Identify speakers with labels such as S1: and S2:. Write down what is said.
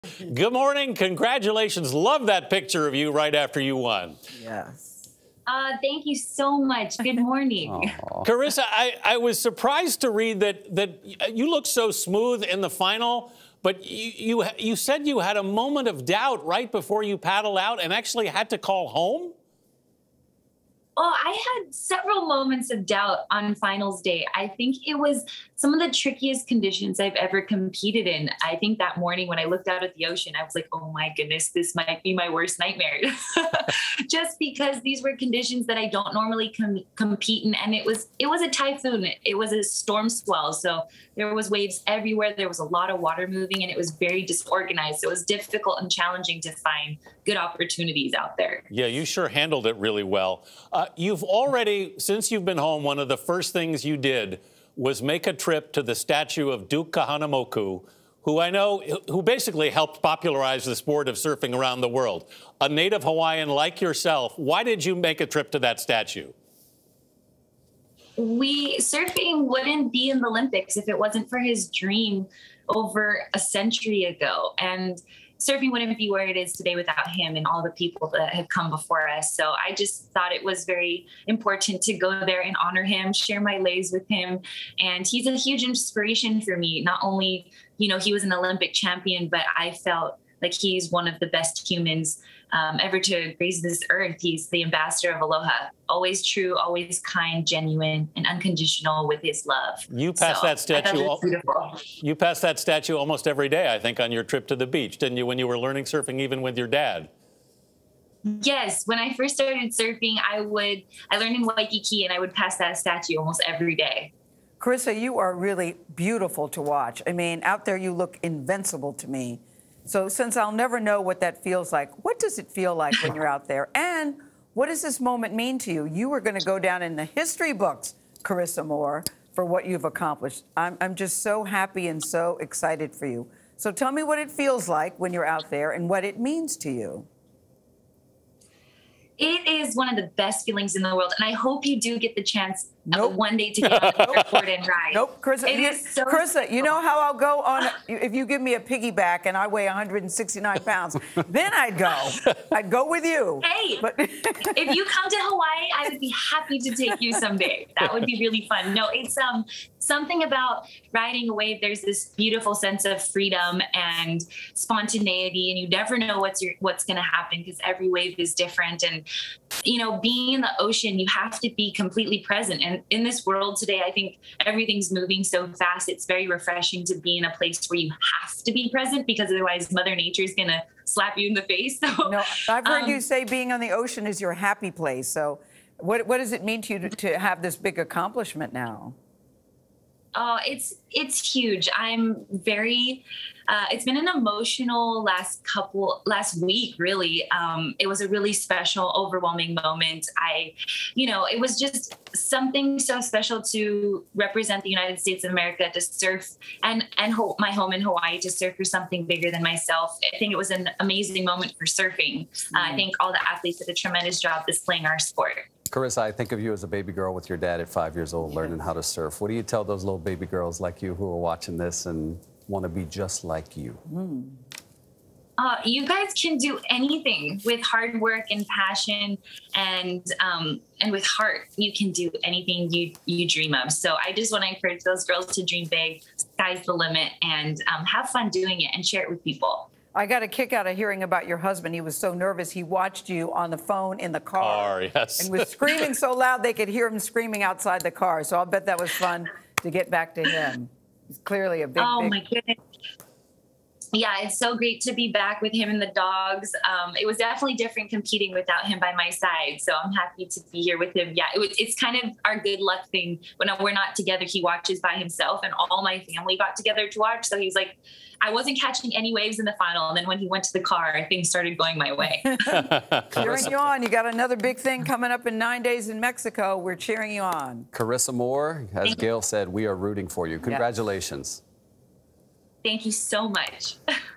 S1: Good morning. Congratulations. Love that picture of you right after you won.
S2: Yes.
S3: Thank you so much. Good morning.
S1: Carissa, I was surprised to read that you look so smooth in the final, but you said you had a moment of doubt right before you paddled out and actually had to call home?
S3: Oh, I had several moments of doubt on finals day. I think it was some of the trickiest conditions I've ever competed in. I think that morning when I looked out at the ocean, I was like, oh my goodness, this might be my worst nightmare. Just because these were conditions that I don't normally compete in. And it was a typhoon. It was a storm swell. So there was waves everywhere. There was a lot of water moving and it was very disorganized. So it was difficult and challenging to find good opportunities out there.
S1: Yeah, you sure handled it really well. You've already, since you've been home, one of the first things you did was make a trip to the statue of Duke Kahanamoku, who basically helped popularize the sport of surfing around the world. A native Hawaiian like yourself, why did you make a trip to that statue?
S3: Surfing wouldn't be in the Olympics if it wasn't for his dream over a century ago. And surfing wouldn't be where it is today without him and all the people that have come before us. So I just thought it was very important to go there and honor him, share my lays with him. And he's a huge inspiration for me. Not only, he was an Olympic champion, but I felt like he's one of the best humans ever to grace this earth. He's the ambassador of aloha, always true, always kind, genuine, and unconditional with his love.
S1: You passed that statue. You passed that statue almost every day, I think, on your trip to the beach, didn't you? When you were learning surfing, even with your dad.
S3: Yes, when I first started surfing, I learned in Waikiki, and I would pass that statue almost every day.
S2: Carissa, you are really beautiful to watch. I mean, out there you look invincible to me. So since I'll never know what that feels like, what does it feel like when you're out there? And what does this moment mean to you? You are going to go down in the history books, Carissa Moore, for what you've accomplished. I'm just so happy and so excited for you. So tell me what it feels like when you're out there and what it means to you.
S3: It is one of the best feelings in the world, and I hope you do get the chance one day to get on the airport and ride.
S2: Nope, Carissa, Carissa, you know how I'll go on, if you give me a piggyback and I weigh 169 pounds, then I'd go. I'd go with you.
S3: Hey, but if you come to Hawaii, I would be happy to take you someday. That would be really fun. No, it's something about riding a wave. There's this beautiful sense of freedom and spontaneity, and you never know what's going to happen because every wave is different. And being in the ocean, you have to be completely present. And in this world today, I think everything's moving so fast. It's very refreshing to be in a place where you have to be present because otherwise Mother Nature is going to slap you in the face. So,
S2: no, I've heard you say being on the ocean is your happy place. So what does it mean to you to have this big accomplishment now?
S3: Oh, it's huge. I'm very, it's been an emotional last week, really. It was a really special, overwhelming moment. It was just something so special to represent the United States of America, to surf and my home in Hawaii, to surf for something bigger than myself. I think it was an amazing moment for surfing. I think all the athletes did a tremendous job displaying our sport.
S4: Carissa, I think of you as a baby girl with your dad at 5 years old, learning how to surf. What do you tell those little baby girls like you who are watching this and want to be just like you?
S3: You guys can do anything with hard work and passion and with heart. You can do anything you dream of. So I just want to encourage those girls to dream big, sky's the limit, and have fun doing it and share it with people.
S2: I got a kick out of hearing about your husband. He was so nervous. He watched you on the phone in the car.
S1: Yes.
S2: And was screaming so loud they could hear him screaming outside the car. So I'll bet that was fun to get back to him. He's clearly a big,
S3: my goodness. Yeah, it's so great to be back with him and the dogs. It was definitely different competing without him by my side. So I'm happy to be here with him. Yeah, it's kind of our good luck thing. When we're not together, he watches by himself, and all my family got together to watch. So he's like, I wasn't catching any waves in the final. And then when he went to the car, things started going my way.
S2: Cheering you on. You got another big thing coming up in 9 days in Mexico. We're cheering you on.
S4: Carissa Moore, as Gayle said, we are rooting for you. Congratulations.
S3: Thank you so much.